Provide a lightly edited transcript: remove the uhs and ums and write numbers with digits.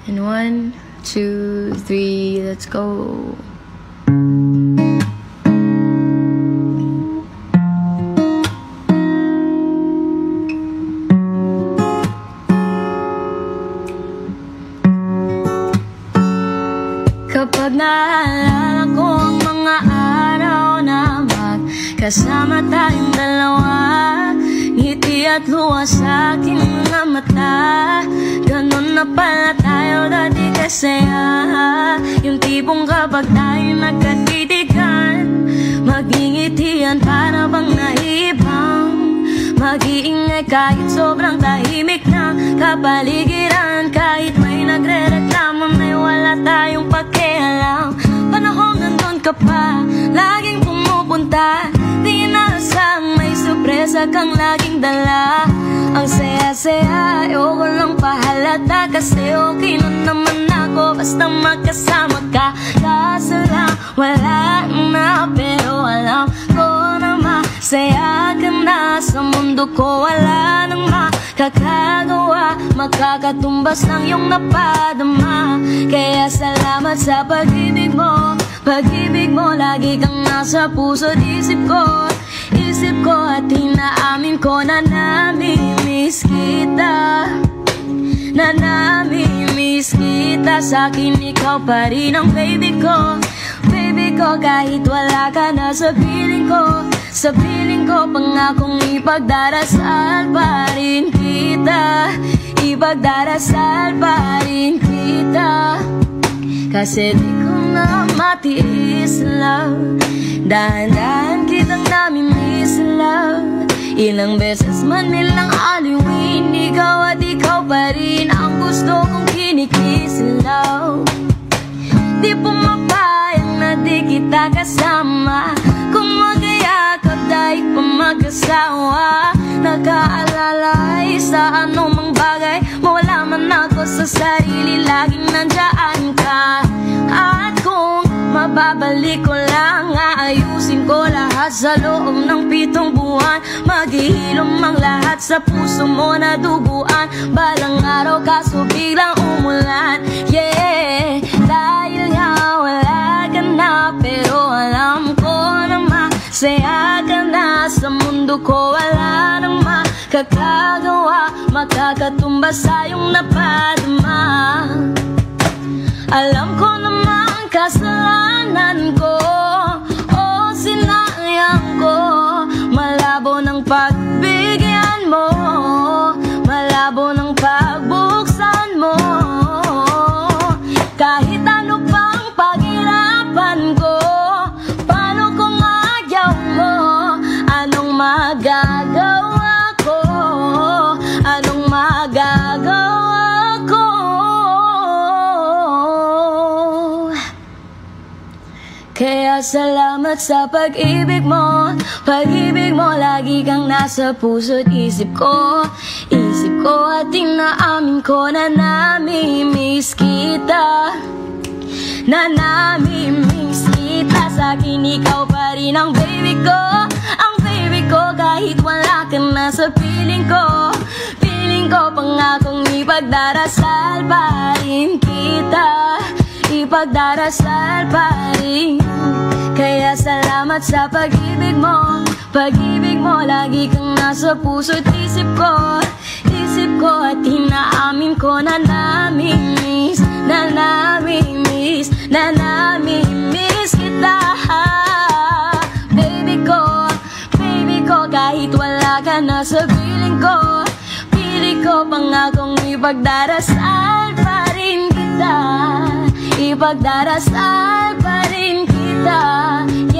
And 1, 2, 3, let's go. Kapag naalala ko ang mga araw na magkasama tayong dalawa, ngiti at luha sa aking mga mata, ganun na pala tayo dati kasaya. Yung tipong kapag tayo nagkatitigan, magingitian para bang naibang, mag-iingay kahit sobrang tahimik na kapaligiran. Kahit may nagre-reklamo, may wala tayong pakialam. Panahon nandun ka pa, laging pumupunta, di inaasang may sorpresa kang laging dala. Ang saya-saya, ayoko lang pahalata, kasi okay na naman ako basta magkasama ka. Kaso lang, wala na, pero alam ko na masaya ka na. Sa mundo ko wala nang makakagawa, makakatumbas ng iyong napadama. Kaya salamat sa pag-ibig mo, pag-ibig mo. Lagi kang nasa puso't isip ko, isip ko. At inaamin ko na nami-miss kita, na nami-miss kita. Sa'kin ikaw pa rin ang baby ko, baby ko. Kahit wala ka na sa piling ko, sa piling ko, pangakong ipagdarasal pa rin kita, ipagdarasal pa rin kita. Kasi di ko na matiis, love, dahan-dahan kitang nami-miss, love. Ilang beses man nilang aliwin, ikaw at ikaw pa rin ang gusto kong kinikis, love. Di pumapayang na di kita kasama, kung magayakap dahil pa mag-asawa. Nakaalala ay sa anumang bagay, mawala man ako sa sarili, laging nandiyan ka. At kung mababalik ko lang, aayusin ko lahat sa loob ng 7 buwan. Maghihilom ang lahat sa puso mo na duguan. Balang araw kaso biglang umulan, yeah. Dahil nga wala ka na, pero alam ko na masaya ka na. Sa mundo ko wala nang makakagawa, makakatumbas sa iyong napadama. Alam ko naman kasalanan ko, o sinayang ko. Malabo ng pagbigyan mo, malabo ng pagbuksan mo. Kahit ano pang paghirapan ko, paano kung ayaw mo? Anong magagawa ko? Anong magagawa ko? Kaya salamat sa pag-ibig mo, pag-ibig mo. Lagi kang nasa puso't isip ko, isip ko. At inaamin ko na nami-miss kita, na nami-miss kita. Sa'kin ikaw pa rin ang baby ko, ang baby ko. Kahit wala ka na sa piling ko, piling ko. Pangakong ipagdarasal pa rin kita, ipagdarasal pa rin. Kaya salamat sa pag-ibig mo, pag-ibig mo. Lagi kang nasa puso't isip ko, isip ko. At inaamin ko na nami-miss, na nami-miss, na nami-miss kita, baby ko, baby ko. Kahit wala ka na sa piling ko, piling ko. Pangakong ipagdarasal pa rin kita, ipagdarasal pa rin kita.